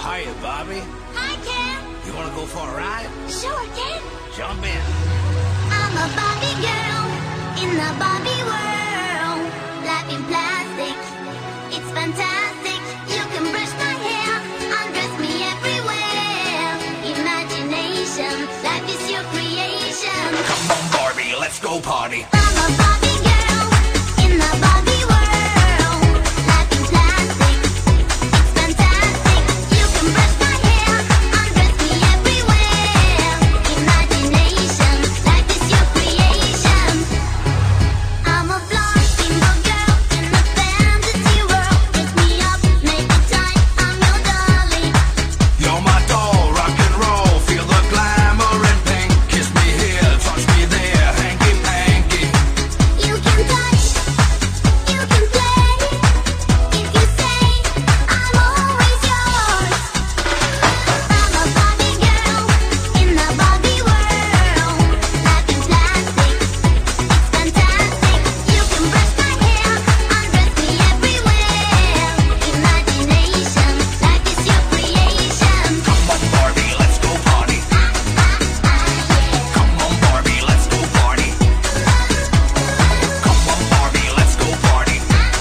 Hiya, Barbie. Hi, Ken. You wanna go for a ride? Sure, Ken. Jump in. I'm a Barbie girl in the Barbie world. Life in plastic, it's fantastic. You can brush my hair, undress me everywhere. Imagination, life is your creation. Come on, Barbie, let's go party. I'm a Barbie girl in the Barbie world. Life in plastic, it's fantastic. You can brush my hair, undress me everywhere. Imagination, life is your creation. I'm a blonde single girl in a fantasy world. Dress me up, make it tight, I'm your darling. You're my doll, rock and roll. Feel the glamour and pink. Kiss me here, touch me there, hanky panky. You can touch, you can play. If you say I'm always yours. I'm a Barbie girl in the Barbie world. Life in plastic, it's fantastic. You can brush my hair, undress me everywhere. Imagination, life is your creation. Come on, Barbie, let's go party. Come on, Barbie, let's go party. Come on, Barbie, let's go party.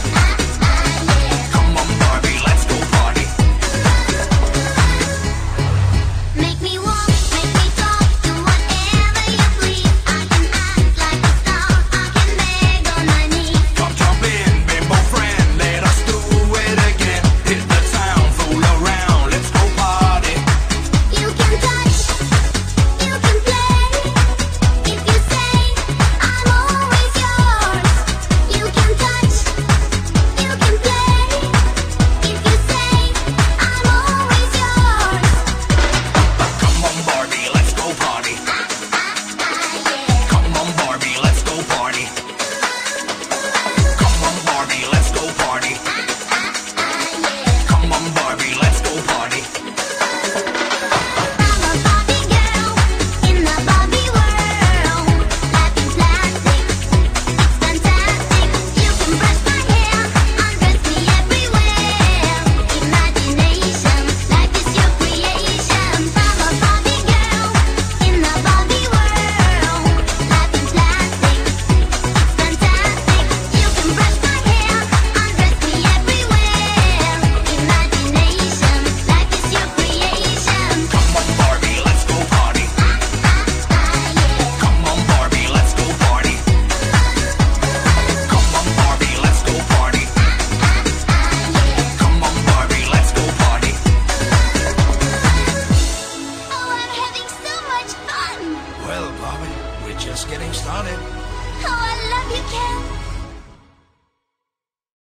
Come on, Barbie, let's go party. Make me walk, make me talk, do whatever you please. I can act like a star, I can beg on my knees. Come jump in, bimbo friend, let us do it again. Hit the town, fool around, let's go party. You can touch, you can play. If you say I'm always yours. You can touch, you can play. If you say I'm always yours. Come on, Barbie, let's go party. Come on, Barbie, let's go party. Come on, Barbie, let's go party. Come on, Barbie, let's go party. I'm a Barbie girl in the Barbie world. Life in plastic, it's fantastic. You can brush my hair, undress me everywhere. Imagination, life is your creation. I'm a Barbie girl in the Barbie world. Life in plastic, it's fantastic. You can brush my hair, undress me everywhere. Imagination, life is your creation. Come on, Barbie, let's go party. Come on, Barbie, let's go party. Come on, Barbie, let's go party. Come on, Barbie, let's go party. Oh, I'm having so much fun! Well, Barbie, we're just getting started.